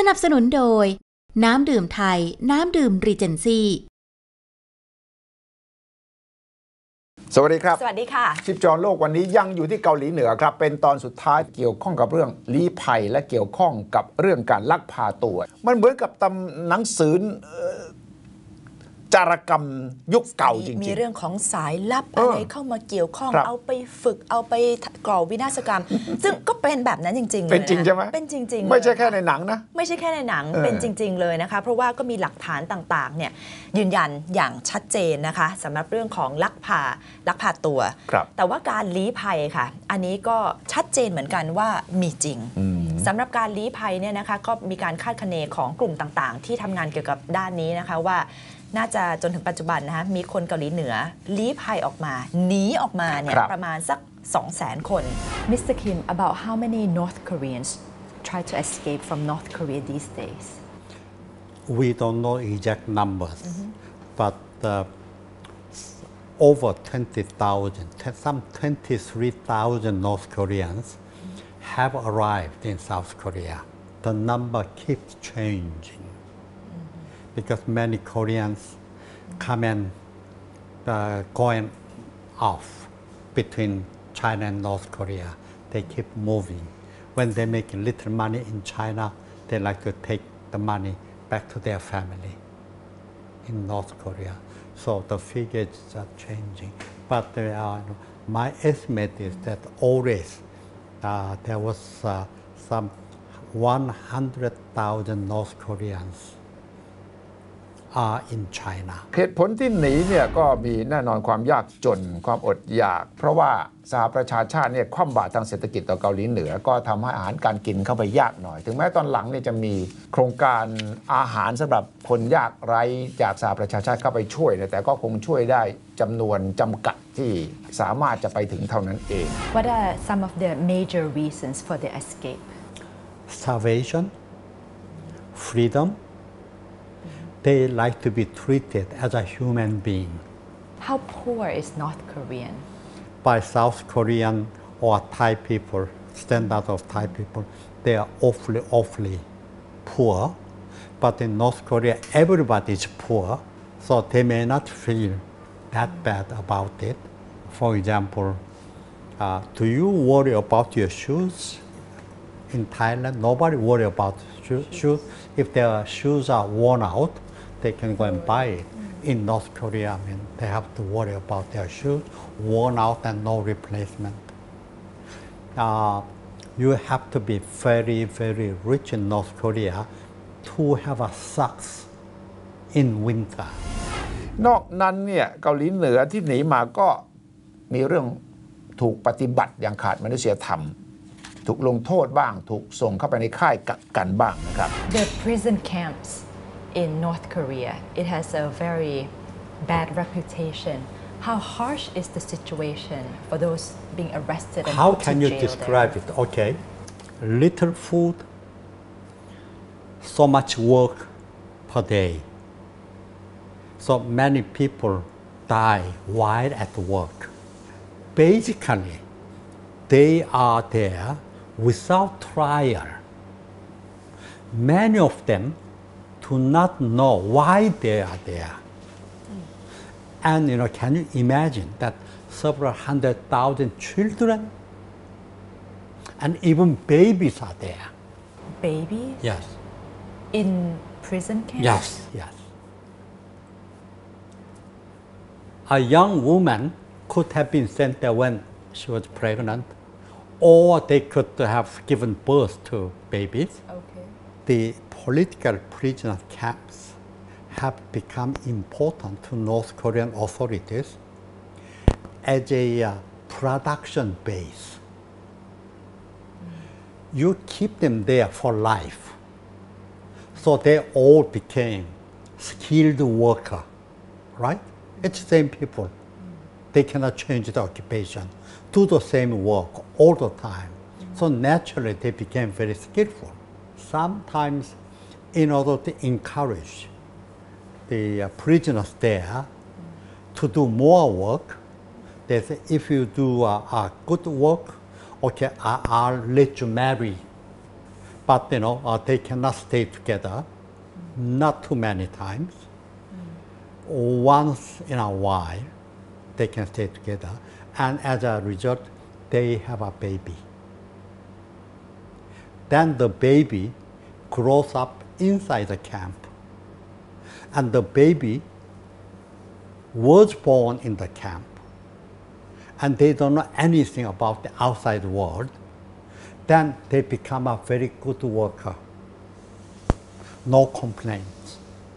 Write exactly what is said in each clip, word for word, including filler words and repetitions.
นับสนุนโดยน้ำดื่มไทยน้ำดื่มรีเจนซี่สวัสดีครับสวัสดีค่ะชิปจรโลกวันนี้ยังอยู่ที่เกาหลีเหนือครับเป็นตอนสุดท้ายเกี่ยวข้องกับเรื่องลี้ภัยและเกี่ยวข้องกับเรื่องการลักพาตัวมันเหมือนกับตำหนังสือจารกรรมยุคเก่าจริงๆมีเรื่องของสายลับอะไรเข้ามาเกี่ยวข้องเอาไปฝึกเอาไปก่อวินาศกรรมซึ่งก็เป็นแบบนั้นจริงๆเลยเป็นจริงใช่ไหมเป็นจริงๆไม่ใช่แค่ในหนังนะไม่ใช่แค่ในหนังเป็นจริงๆเลยนะคะเพราะว่าก็มีหลักฐานต่างๆเนี่ยยืนยันอย่างชัดเจนนะคะสำหรับเรื่องของลักพาลักพาตัวแต่ว่าการลี้ภัยค่ะอันนี้ก็ชัดเจนเหมือนกันว่ามีจริงสำหรับการลี้ภัยเนี่ยนะคะก็มีการคาดคะเนของกลุ่มต่างๆที่ทำงานเกี่ยวกับด้านนี้นะคะว่าน่าจะจนถึงปัจจุบันนะคะมีคนเกาหลีเหนือลี้ภัยออกมาหนีออกมาเนี่ยประมาณสัก สองแสน คน มิสเตอร์ Kim about how many North Koreans try to escape from North Korea these days We don't know exact numbers mm-hmm. but uh, over twenty thousand some twenty-three thousand North Koreans mm-hmm. have arrived in South Korea the number keeps changing because many Koreans come and uh, going off between China and North Korea. They keep moving. When they make little money in China, they like to take the money back to their family in North Korea. So the figures are changing. But uh, my estimate is that always uh, there was uh, some one hundred thousand North Koreans are in China เหตุผลที่หนีเนี่ยก็มีแน่นอนความยากจนความอดอยากเพราะว่าสหประชาชาติเนี่ยคว่ำบาตรทางเศรษฐกิจต่อเกาหลีเหนือก็ทำให้อาหารการกินเข้าไปยากหน่อยถึงแม้ตอนหลังเนี่ยจะมีโครงการอาหารสำหรับคนยากไร้จากสหประชาชาติเข้าไปช่วยแต่ก็คงช่วยได้จำนวนจำกัดที่สามารถจะไปถึงเท่านั้นเอง What are some of the major reasons for the escape? Starvation, freedom. They like to be treated as a human being. How poor is North Korean? By South Korean or Thai people, standard of Thai people, they are awfully, awfully poor. But in North Korea, everybody is poor, so they may not feel that bad about it. For example, uh, do you worry about your shoes? In Thailand, nobody worry about shoes. If their shoes are worn out, they can go and buy it. In North Korea, I mean, they have to worry about their shoes, worn out and no replacement. Uh, you have to be very, very rich in North Korea to have a socks in winter. นอกนั้นเนี่ยเกาหลีเหนือที่หนีมาก็มีเรื่องถูกปฏิบัติอย่างขาดมนุษยธรรมถูกลงโทษบ้างถูกส่งเข้าไปในค่ายกักกันบ้างนะครับ The prison camps in North Korea, it has a very bad reputation. How harsh is the situation for those being arrested and How put can to you jail describe there? it? Okay, little food, so much work per day. So many people die while at work. Basically, they are there without trial. Many of them do not know why they are there. And you know, can you imagine that several hundred thousand children and even babies are there? Babies? Yes. In prison camps? Yes, yes. A young woman could have been sent there when she was pregnant, or they could have given birth to babies. Okay. The political prisoner camps have become important to North Korean authorities as a uh, production base. Mm. You keep them there for life. So they all became skilled worker, right? It's the same people. Mm. They cannot change the occupation, do the same work all the time. Mm. So naturally they became very skillful. Sometimes in order to encourage the uh, prisoners there mm. to do more work, they say, if you do uh, uh, good work, okay, I, I'll let you marry but you know uh, they cannot stay together, not too many times. Once in a while, they can stay together, and as a result, they have a baby. Then the baby grows up inside the camp, and the baby was born in the camp, and they don't know anything about the outside world. Then they become a very good worker. No complaints.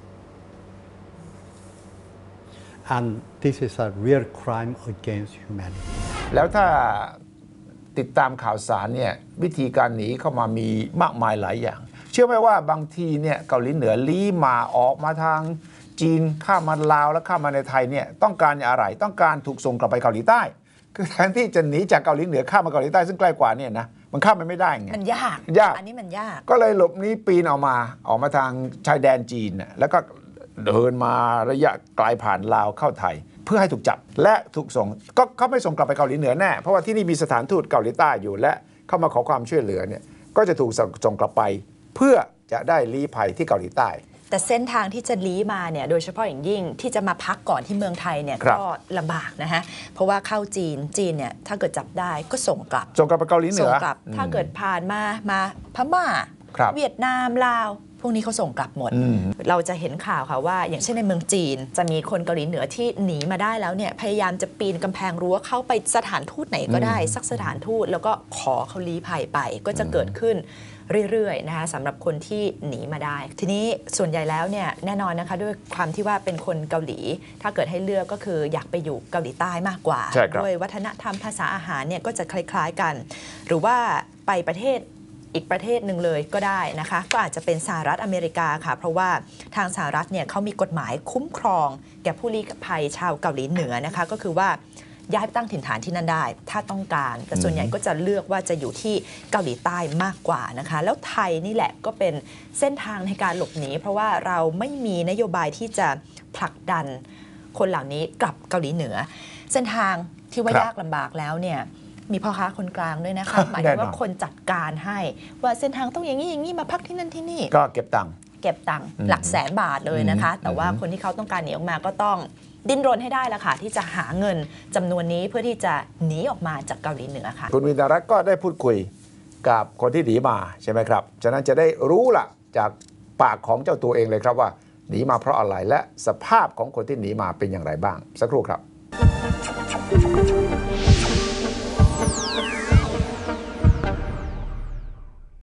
And this is a real crime against humanity. แล้วถ้าติดตามข่าวสารเนี่ยวิธีการหนีเข้ามามีมากมายหลายอย่างเชื่อไหมว่าบางทีเนี่ยเกาหลีเหนือลี้มาออกมาทางจีนข้ามมาลาวแล้วข้ามมาในไทยเนี่ยต้องการอะไรต้องการถูกส่งกลับไปเกาหลีใต้คือแทนที่จะหนีจากเกาหลีเหนือข้ามมาเกาหลีใต้ซึ่งใกล้กว่าเนี่ยนะมันข้ามไปไม่ได้ไงมันยากยากอันนี้มันยากก็เลยหลบหนีปีนออกมาออกมาทางชายแดนจีนน่ะแล้วก็เดินมาระยะไกลผ่านลาวเข้าไทยเพื่อให้ถูกจับและถูกส่งก็เขาไม่ส่งกลับไปเกาหลีเหนือแน่เพราะว่าที่นี่มีสถานทูตเกาหลีใต้อยู่และเข้ามาขอความช่วยเหลือเนี่ยก็จะถูกส่งกลับไปเพื่อจะได้ลี้ภัยที่เกาหลีใต้แต่เส้นทางที่จะลี้มาเนี่ยโดยเฉพาะอย่างยิ่งที่จะมาพักก่อนที่เมืองไทยเนี่ยก็ลำบากนะฮะเพราะว่าเข้าจีนจีนเนี่ยถ้าเกิดจับได้ก็ส่งกลับส่งกลับไปเกาหลีเหนือส่งกลับถ้าเกิดผ่านมามาพม่าเวียดนามลาวพวกนี้เขาส่งกลับหมดเราจะเห็นข่าวค่ะว่าอย่างเช่นในเมืองจีนจะมีคนเกาหลีเหนือที่หนีมาได้แล้วเนี่ยพยายามจะปีนกำแพงรั้วเข้าไปสถานทูตไหนก็ได้สักสถานทูตแล้วก็ขอเขาลี้ภัยไปก็จะเกิดขึ้นเรื่อยๆนะคะสำหรับคนที่หนีมาได้ทีนี้ส่วนใหญ่แล้วเนี่ยแน่นอนนะคะด้วยความที่ว่าเป็นคนเกาหลีถ้าเกิดให้เลือกก็คืออยากไปอยู่เกาหลีใต้มากกว่าด้วยวัฒนธรรมภาษาอาหารเนี่ยก็จะคล้ายๆกันหรือว่าไปประเทศอีกประเทศหนึ่งเลยก็ได้นะคะก็อาจจะเป็นสหรัฐอเมริกาค่ะเพราะว่าทางสหรัฐเนี่ยเขามีกฎหมายคุ้มครองแก่ผู้ลี้ภัยชาวเกาหลีเหนือนะคะก็คือว่าย้ายไปตั้งถิ่นฐานที่นั่นได้ถ้าต้องการแต่ส่วนใหญ่ก็จะเลือกว่าจะอยู่ที่เกาหลีใต้มากกว่านะคะแล้วไทยนี่แหละก็เป็นเส้นทางในการหลบหนีเพราะว่าเราไม่มีนโยบายที่จะผลักดันคนเหล่านี้กลับเกาหลีเหนือเส้นทางที่ว่ายากลำบากแล้วเนี่ยมีพ่อค้าคนกลางด้วยนะคะหมายถึงว่าคนจัดการให้ว่าเส้นทางต้องอย่างนี้อย่างนี้มาพักที่นั่นที่นี่ก็เก็บตังค์เก็บตังค์หลักแสนบาทเลยนะคะแต่ว่าคนที่เขาต้องการหนีออกมาก็ต้องดิ้นรนให้ได้ละค่ะที่จะหาเงินจำนวนนี้เพื่อที่จะหนีออกมาจากเกาหลีเหนือค่ะคุณวินดารัตน์ก็ได้พูดคุยกับคนที่หนีมาใช่ไหมครับฉะนั้นจะได้รู้ล่ะจากปากของเจ้าตัวเองเลยครับว่าหนีมาเพราะอะไรและสภาพของคนที่หนีมาเป็นอย่างไรบ้างสักครู่ครับ